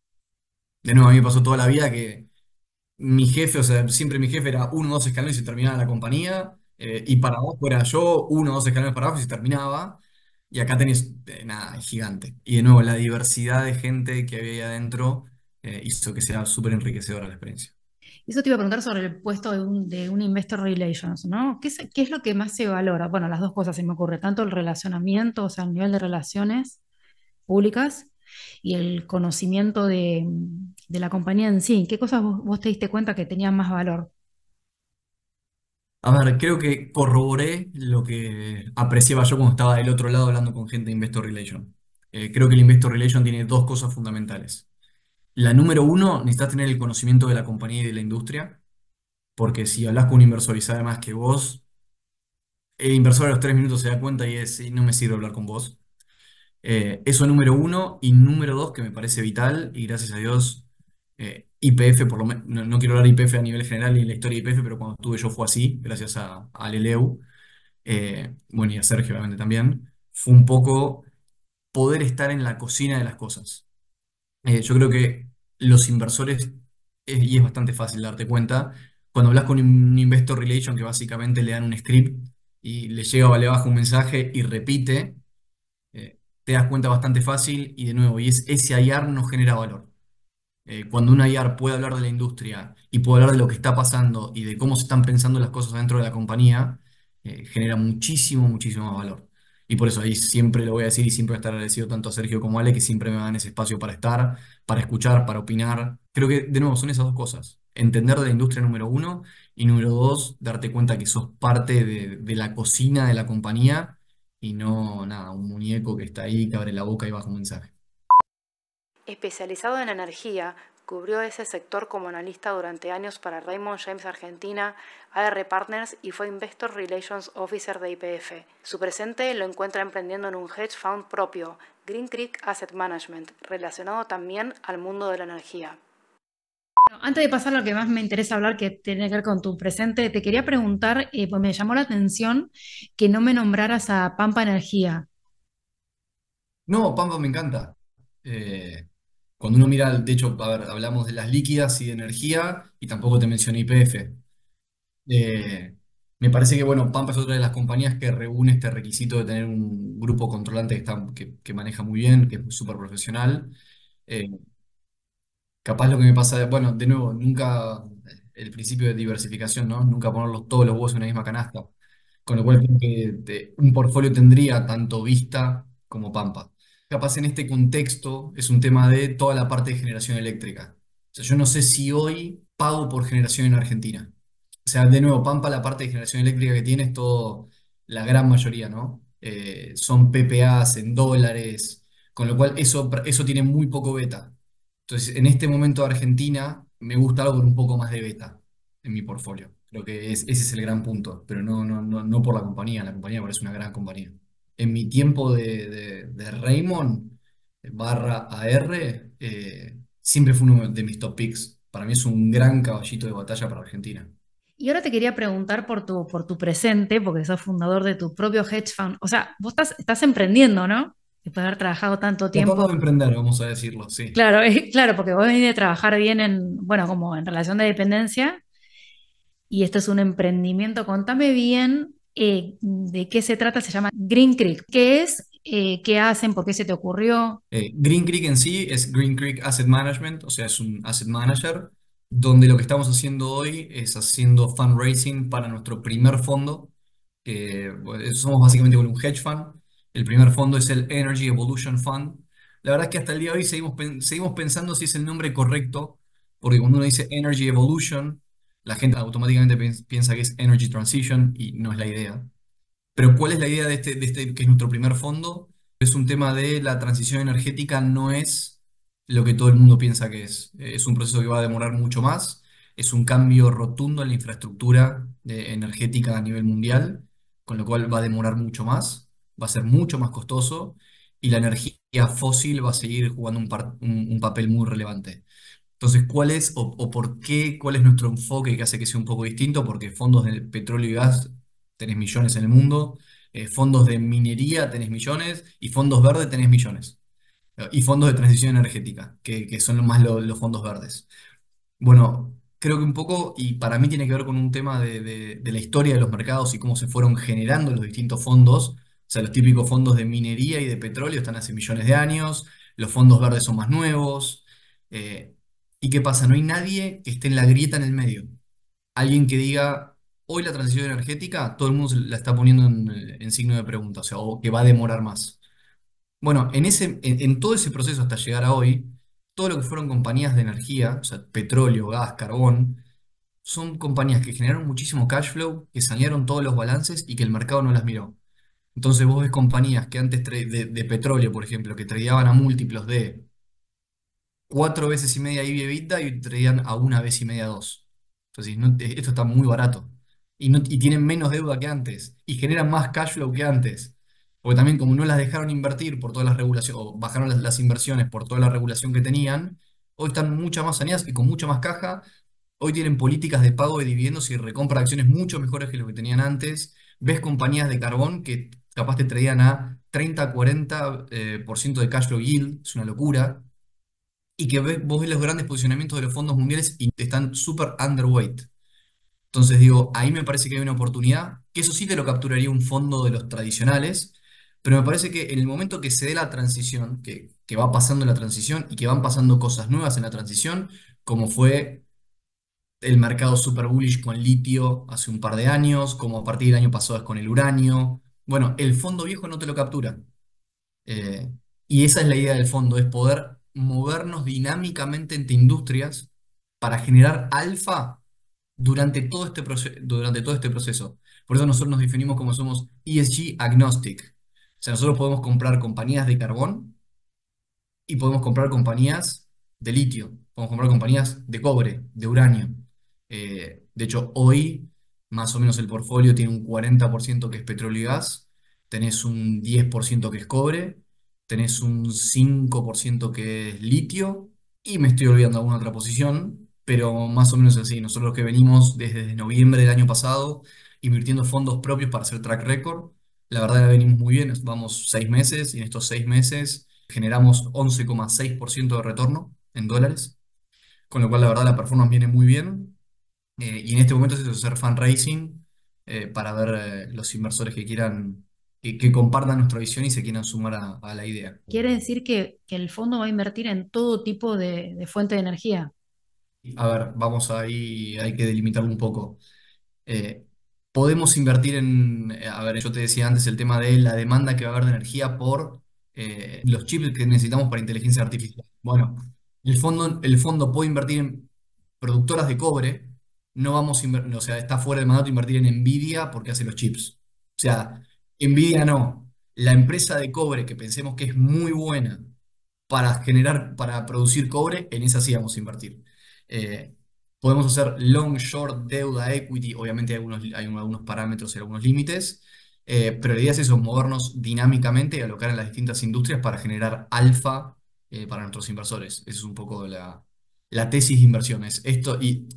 De nuevo, a mí me pasó toda la vida que mi jefe, o sea, siempre mi jefe era uno o dos escalones y se terminaba la compañía. Eh, y para abajo era yo, uno o dos escalones para abajo y se terminaba. Y acá tenés, eh, nada, es gigante. Y de nuevo, la diversidad de gente que había ahí adentro eh, hizo que sea súper enriquecedora la experiencia. Eso te iba a preguntar sobre el puesto de un, de un Investor Relations, ¿no? ¿Qué es, qué es lo que más se valora? Bueno, las dos cosas se me ocurre, tanto el relacionamiento, o sea, el nivel de relaciones públicas y el conocimiento de, de la compañía en sí. ¿Qué cosas vos, vos te diste cuenta que tenían más valor? A ver, creo que corroboré lo que apreciaba yo cuando estaba del otro lado hablando con gente de Investor Relation. Eh, creo que el Investor Relation tiene dos cosas fundamentales. La número uno, necesitas tener el conocimiento de la compañía y de la industria, porque si hablas con un inversor y sabe más que vos, el inversor a los tres minutos se da cuenta y es, "Y no me sirve hablar con vos". Eh, eso número uno. Y número dos, que me parece vital, y gracias a Dios, eh, Y P F, por lo menos, no, no quiero hablar de I P F a nivel general y la historia de I P F, pero cuando estuve yo fue así, gracias a, a Leleu, eh, bueno, y a Sergio obviamente también, fue un poco poder estar en la cocina de las cosas. Eh, yo creo que los inversores, eh, y es bastante fácil darte cuenta, cuando hablas con un investor relation que básicamente le dan un script y le llega o le baja un mensaje y repite, eh, te das cuenta bastante fácil y de nuevo, y es, ese I R no genera valor. Eh, cuando un I R puede hablar de la industria y puede hablar de lo que está pasando y de cómo se están pensando las cosas dentro de la compañía, eh, genera muchísimo, muchísimo más valor. Y por eso ahí siempre lo voy a decir y siempre voy a estar agradecido tanto a Sergio como a Ale, que siempre me dan ese espacio para estar, para escuchar, para opinar. Creo que, de nuevo, son esas dos cosas. Entender de la industria número uno y número dos, darte cuenta que sos parte de, de la cocina de la compañía y no, nada, un muñeco que está ahí, que abre la boca y baja un mensaje. Especializado en energía, cubrió ese sector como analista durante años para Raymond James Argentina, A R Partners y fue Investor Relations Officer de Y P F. Su presente lo encuentra emprendiendo en un hedge fund propio, Green Creek Asset Management, relacionado también al mundo de la energía. Bueno, antes de pasar a lo que más me interesa hablar, que tiene que ver con tu presente, te quería preguntar, eh, pues me llamó la atención que no me nombraras a Pampa Energía. No, Pampa me encanta. Eh, Cuando uno mira, de hecho, a ver, hablamos de las líquidas y de energía y tampoco te mencioné Y P F. Eh, Me parece que, bueno, Pampa es otra de las compañías que reúne este requisito de tener un grupo controlante que, está, que, que maneja muy bien, que es súper profesional. Eh, Capaz lo que me pasa, bueno, de nuevo, nunca, el principio de diversificación, ¿no? Nunca poner los- todos los huevos en una misma canasta. Con lo cual creo que te- un portfolio tendría tanto Vista como Pampa. Capaz en este contexto es un tema de toda la parte de generación eléctrica. O sea, yo no sé si hoy pago por generación en Argentina. O sea, de nuevo, Pampa, la parte de generación eléctrica que tiene es todo, la gran mayoría, ¿no? Eh, son P P As en dólares, con lo cual eso, eso tiene muy poco beta. Entonces, en este momento de Argentina, me gusta algo con un poco más de beta en mi portfolio. Creo que es- ese es el gran punto, pero no, no, no, no por la compañía. La compañía me parece una gran compañía. En mi tiempo de, de, de Raymond barra A R, eh, siempre fue uno de mis top picks. Para mí es un gran caballito de batalla para Argentina. Y ahora te quería preguntar por tu, por tu presente, porque sos fundador de tu propio hedge fund. O sea, vos estás, estás emprendiendo, ¿no? Después de haber trabajado tanto Tratando tiempo. de emprender, vamos a decirlo, sí. Claro, eh, claro, porque vos venís de trabajar bien en, bueno, como en relación de dependencia, y esto es un emprendimiento. Contame bien eh, de qué se trata, se llama Green Creek. ¿Qué es? Eh, ¿qué hacen? ¿Por qué se te ocurrió? Eh, Green Creek en sí es Green Creek Asset Management, o sea, es un asset manager, donde lo que estamos haciendo hoy es haciendo fundraising para nuestro primer fondo, que bueno, somos básicamente un hedge fund. El primer fondo es el Energy Evolution Fund. La verdad es que hasta el día de hoy seguimos, pen- seguimos pensando si es el nombre correcto, porque cuando uno dice Energy Evolution, la gente automáticamente piens- piensa que es Energy Transition y no es la idea. Pero ¿cuál es la idea de este, de este, que es nuestro primer fondo? Es un tema de la transición energética, no es lo que todo el mundo piensa que es. Eh, Es un proceso que va a demorar mucho más, es un cambio rotundo en la infraestructura de- energética a nivel mundial, con lo cual va a demorar mucho más, va a ser mucho más costoso y la energía fósil va a seguir jugando un, par- un- un papel muy relevante. Entonces, ¿cuál es o, o por qué, cuál es nuestro enfoque que hace que sea un poco distinto? Porque fondos de petróleo y gas tenés millones en el mundo, eh, fondos de minería tenés millones y fondos verdes tenés millones. Eh, Y fondos de transición energética, que, que son más lo- los fondos verdes. Bueno, creo que un poco, y para mí tiene que ver con un tema de, de- de la historia de los mercados y cómo se fueron generando los distintos fondos. O sea, los típicos fondos de minería y de petróleo están hace millones de años, los fondos verdes son más nuevos. eh, ¿y qué pasa? No hay nadie que esté en la grieta en el medio. Alguien que diga, hoy la transición energética, todo el mundo se la está poniendo en, en signo de pregunta, o sea, o que va a demorar más. Bueno, en ese, en, en todo ese proceso hasta llegar a hoy, todo lo que fueron compañías de energía, o sea, petróleo, gas, carbón, son compañías que generaron muchísimo cash flow, que sanearon todos los balances y que el mercado no las miró. Entonces vos ves compañías que antes tra- de, de petróleo, por ejemplo, que tradeaban a múltiplos de cuatro veces y media I B EBITDA y traían a una vez y media dos. Entonces, no, te- esto está muy barato. Y, no, y tienen menos deuda que antes. Y generan más cash flow que antes. Porque también como no las dejaron invertir por todas las regulaciones, o bajaron las, las inversiones por toda la regulación que tenían, hoy están mucho más saneadas y con mucha más caja. Hoy tienen políticas de pago de dividendos y recompra de acciones mucho mejores que lo que tenían antes. Ves compañías de carbón que capaz te traían a treinta, cuarenta eh, por ciento de cash flow yield. Es una locura y que ve- vos ves los grandes posicionamientos de los fondos mundiales y están súper underweight. Entonces digo, ahí me parece que hay una oportunidad, que eso sí te lo capturaría un fondo de los tradicionales, pero me parece que en el momento que se dé la transición, que, que va pasando la transición y que van pasando cosas nuevas en la transición, como fue el mercado super bullish con litio hace un par de años, como a partir del año pasado es con el uranio, bueno, el fondo viejo no te lo captura. Eh, y esa es la idea del fondo, es poder movernos dinámicamente entre industrias para generar alfa durante todo este proce- durante todo este proceso. Por eso nosotros nos definimos como somos E S G agnostic. O sea, nosotros podemos comprar compañías de carbón y podemos comprar compañías de litio, podemos comprar compañías de cobre, de uranio. Eh, de hecho, hoy más o menos el portfolio tiene un cuarenta por ciento que es petróleo y gas, tenés un diez por ciento que es cobre, tenés un cinco por ciento que es litio y me estoy olvidando alguna otra posición, pero más o menos así. Nosotros que venimos desde noviembre del año pasado invirtiendo fondos propios para hacer track record, la verdad que venimos muy bien, vamos seis meses y en estos seis meses generamos once coma seis por ciento de retorno en dólares, con lo cual la verdad la performance viene muy bien. Eh, y en este momento es eso, hacer fundraising eh, para ver eh, los inversores que quieran, que, que compartan nuestra visión y se quieran sumar a, a la idea. Quiere decir que, que el fondo va a invertir en todo tipo de, de fuente de energía. A ver, vamos ahí, hay que delimitarlo un poco. Eh, podemos invertir en, eh, a ver, yo te decía antes el tema de la demanda que va a haber de energía por eh, los chips que necesitamos para inteligencia artificial. Bueno, el fondo, el fondo puede invertir en productoras de cobre, no vamos a inver- o sea, está fuera de mandato invertir en Nvidia porque hace los chips. O sea, Nvidia no. La empresa de cobre que pensemos que es muy buena para generar, para producir cobre, en esa sí vamos a invertir. Eh, podemos hacer long, short, deuda, equity, obviamente hay algunos, hay algunos parámetros y algunos límites, eh, pero la idea es eso, movernos dinámicamente y alocar en las distintas industrias para generar alfa eh, para nuestros inversores. Esa es un poco la, la tesis de inversiones. Esto, y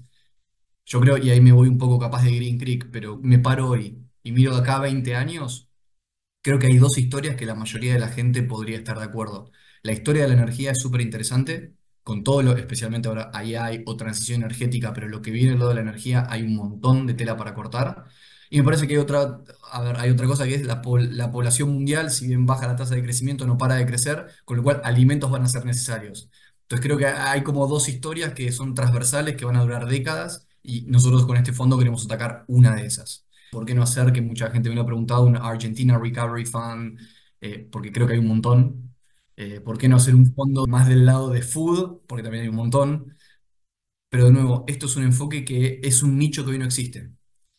yo creo, y ahí me voy un poco capaz de Green Creek, pero me paro hoy y miro de acá a veinte años. Creo que hay dos historias que la mayoría de la gente podría estar de acuerdo. La historia de la energía es súper interesante, con todo lo, especialmente ahora A I o transición energética, pero lo que viene luego de la energía hay un montón de tela para cortar. Y me parece que hay otra, a ver, hay otra cosa que es la, pol- la población mundial, si bien baja la tasa de crecimiento, no para de crecer, con lo cual alimentos van a ser necesarios. Entonces creo que hay como dos historias que son transversales, que van a durar décadas, y nosotros con este fondo queremos atacar una de esas. ¿Por qué no hacer, que mucha gente me lo ha preguntado, un Argentina Recovery Fund? Eh, porque creo que hay un montón. Eh, ¿por qué no hacer un fondo más del lado de food? Porque también hay un montón. Pero de nuevo, esto es un enfoque que es un nicho que hoy no existe.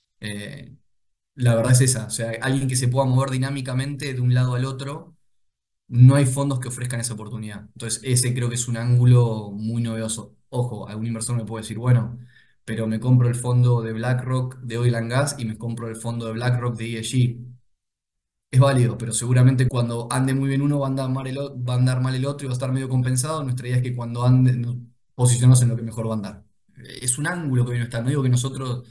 Eh, la verdad es esa. O sea, alguien que se pueda mover dinámicamente de un lado al otro, no hay fondos que ofrezcan esa oportunidad. Entonces, ese creo que es un ángulo muy novedoso. Ojo, algún inversor me puede decir, bueno, pero me compro el fondo de BlackRock de Oil and Gas y me compro el fondo de BlackRock de E S G. Es válido, pero seguramente cuando ande muy bien uno va a andar mal el, o- va a andar mal el otro y va a estar medio compensado. Nuestra idea es que cuando ande, nos posicionemos en lo que mejor va a andar. Es un ángulo que viene a estar. No digo que nosotros,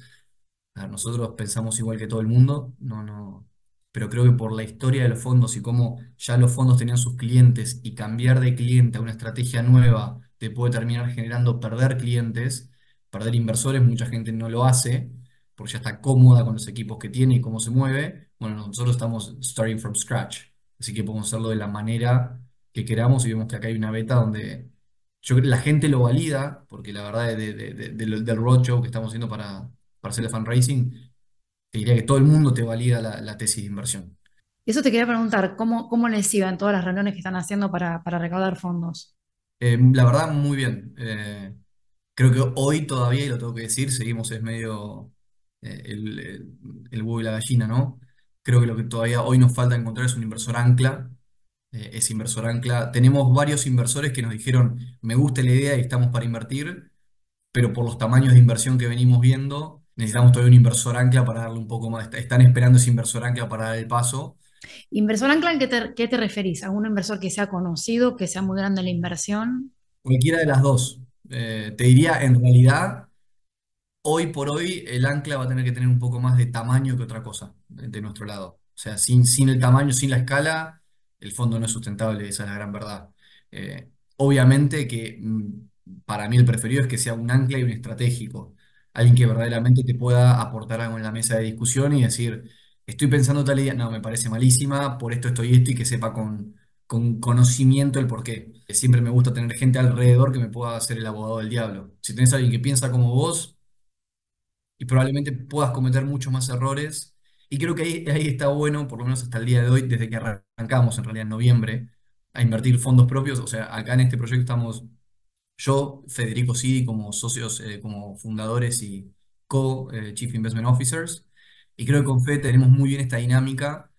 a ver, nosotros pensamos igual que todo el mundo, no, no. Pero creo que por la historia de los fondos y cómo ya los fondos tenían sus clientes y cambiar de cliente a una estrategia nueva te puede terminar generando perder clientes, perder inversores, mucha gente no lo hace porque ya está cómoda con los equipos que tiene y cómo se mueve. Bueno, nosotros estamos starting from scratch, así que podemos hacerlo de la manera que queramos y vemos que acá hay una beta donde yo, creo- la gente lo valida, porque la verdad de, de- de- de lo- del roadshow que estamos haciendo para, para hacer el fundraising, te diría que todo el mundo te valida la, la tesis de inversión. Eso te quería preguntar, ¿cómo, cómo les iba en todas las reuniones que están haciendo para, para recaudar fondos? Eh, la verdad, muy bien. Eh, creo que hoy todavía, y lo tengo que decir, seguimos, es medio eh, el, el, el huevo y la gallina, ¿no? Creo que lo que todavía hoy nos falta encontrar es un inversor ancla. Eh, ese inversor ancla, tenemos varios inversores que nos dijeron, me gusta la idea y estamos para invertir, pero por los tamaños de inversión que venimos viendo, necesitamos todavía un inversor ancla para darle un poco más. Están esperando ese inversor ancla para dar el paso. ¿Inversor ancla, ¿en qué te, qué te referís? ¿A un inversor que sea conocido, que sea muy grande la inversión? Cualquiera de las dos. Eh, te diría, en realidad, hoy por hoy el ancla va a tener que tener un poco más de tamaño que otra cosa de, de nuestro lado. O sea, sin, sin el tamaño, sin la escala, el fondo no es sustentable, esa es la gran verdad. Eh, obviamente que mm, para mí el preferido es que sea un ancla y un estratégico. Alguien que verdaderamente te pueda aportar algo en la mesa de discusión y decir, estoy pensando tal idea, no, me parece malísima, por esto estoy esto y que sepa con, con conocimiento el porqué. Siempre me gusta tener gente alrededor que me pueda hacer el abogado del diablo. Si tenés a alguien que piensa como vos, y probablemente puedas cometer muchos más errores. Y creo que ahí, ahí está bueno, por lo menos hasta el día de hoy, desde que arrancamos en realidad en noviembre, a invertir fondos propios. O sea, acá en este proyecto estamos yo, Federico Sidi, como socios, eh, como fundadores y co-Chief Investment Officers. Y creo que con Fede tenemos muy bien esta dinámica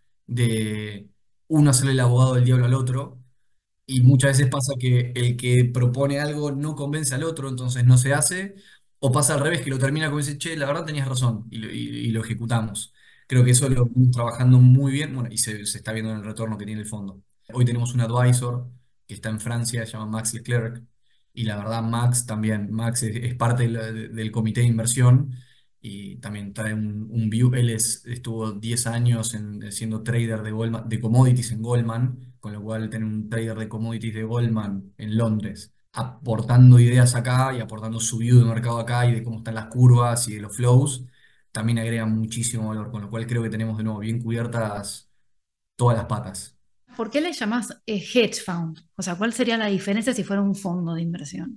de uno hacerle el abogado del diablo al otro y muchas veces pasa que el que propone algo no convence al otro, entonces no se hace. O pasa al revés, que lo termina como dice, che, la verdad tenías razón, y lo, y- y lo ejecutamos. Creo que eso lo estamos trabajando muy bien, bueno, y se, se está viendo en el retorno que tiene el fondo. Hoy tenemos un advisor que está en Francia, se llama Max Leclerc, y la verdad Max también, Max es, es parte del, del comité de inversión y también trae un, un view. Él es- estuvo diez años en- siendo trader de, Goldman- de commodities en Goldman, con lo cual tener un trader de commodities de Goldman en Londres, aportando ideas acá y aportando su view de mercado acá y de cómo están las curvas y de los flows, también agrega muchísimo valor, con lo cual creo que tenemos de nuevo bien cubiertas todas las patas. ¿Por qué le llamás eh, hedge fund? O sea, ¿cuál sería la diferencia si fuera un fondo de inversión?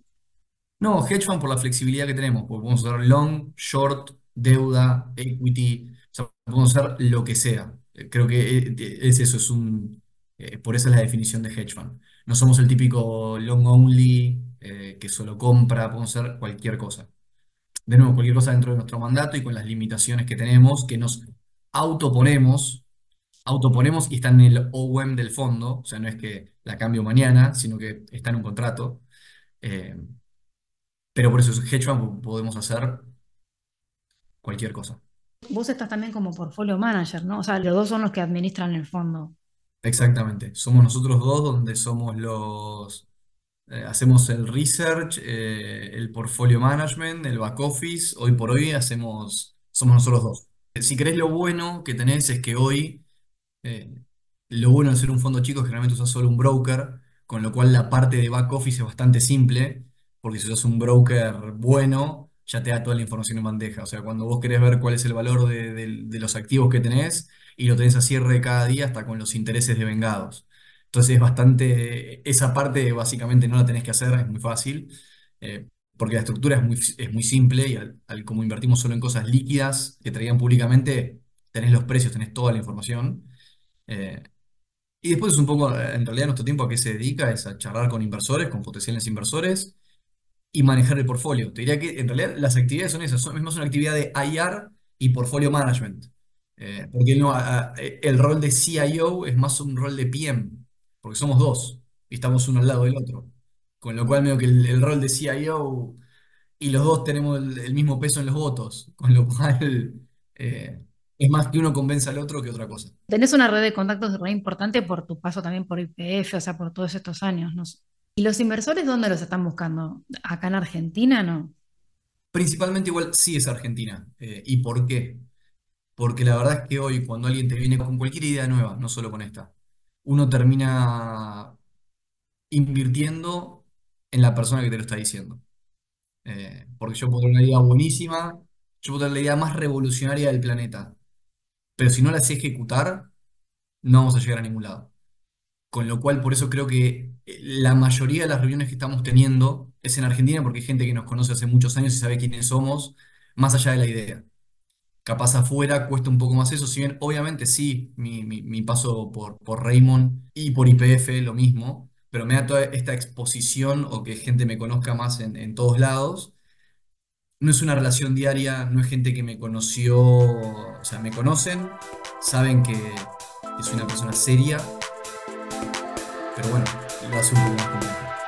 No, hedge fund por la flexibilidad que tenemos, porque podemos usar long, short, deuda, equity, o sea, podemos hacer lo que sea. Eh, Creo que eh, eh, es eso, es un, eh, por eso es la definición de hedge fund. No somos el típico long only, eh, que solo compra, podemos hacer cualquier cosa. De nuevo, cualquier cosa dentro de nuestro mandato y con las limitaciones que tenemos, que nos autoponemos, autoponemos y está en el O M del fondo, o sea, no es que la cambio mañana, sino que está en un contrato. Eh, pero por eso es hedge fund, podemos hacer cualquier cosa. Vos estás también como portfolio manager, ¿no? O sea, los dos son los que administran el fondo. Exactamente. Somos nosotros dos donde somos los, eh, hacemos el research, eh, el portfolio management, el back office. Hoy por hoy hacemos, somos nosotros dos. Si querés, lo bueno que tenés es que hoy Eh, lo bueno de ser un fondo chico es que generalmente usas solo un broker, con lo cual la parte de back office es bastante simple, porque si usas un broker bueno, ya te da toda la información en bandeja. O sea, cuando vos querés ver cuál es el valor de, de- de los activos que tenés y lo tenés a cierre cada día hasta con los intereses devengados. Entonces es bastante, esa parte básicamente no la tenés que hacer, es muy fácil, eh, porque la estructura es muy, es muy simple y al, al como invertimos solo en cosas líquidas que traían públicamente, tenés los precios, tenés toda la información. Eh, y después es un poco, eh, en realidad, nuestro tiempo a qué se dedica es a charlar con inversores, con potenciales inversores y manejar el portfolio. Te diría que en realidad las actividades son esas, son, es más una actividad de I R y portfolio management. Eh, porque no, a- a- el rol de C I O es más un rol de P M, porque somos dos y estamos uno al lado del otro. Con lo cual, medio que el, el rol de C I O y los dos tenemos el, el mismo peso en los votos, con lo cual eh, es más que uno convenza al otro que otra cosa. Tenés una red de contactos re importante por tu paso también por I P F, o sea, por todos estos años, ¿no? ¿Y los inversores dónde los están buscando? ¿Acá en Argentina, no? Principalmente igual sí es Argentina. Eh, ¿y por qué? Porque la verdad es que hoy cuando alguien te viene con cualquier idea nueva, no solo con esta, uno termina invirtiendo en la persona que te lo está diciendo. Eh, porque yo puedo tener una idea buenísima, yo puedo tener la idea más revolucionaria del planeta, pero si no la sé ejecutar, no vamos a llegar a ningún lado. Con lo cual, por eso creo que eh, la mayoría de las reuniones que estamos teniendo es en Argentina, porque hay gente que nos conoce hace muchos años y sabe quiénes somos, más allá de la idea. Capaz afuera cuesta un poco más eso, si bien obviamente sí, mi, mi- mi paso por, por Raymond y por Y P F lo mismo, pero me da toda esta exposición o que gente me conozca más en, en todos lados. No es una relación diaria, no es gente que me conoció, o sea, me conocen, saben que, que soy una persona seria, pero bueno, lo hace un poco más complejo.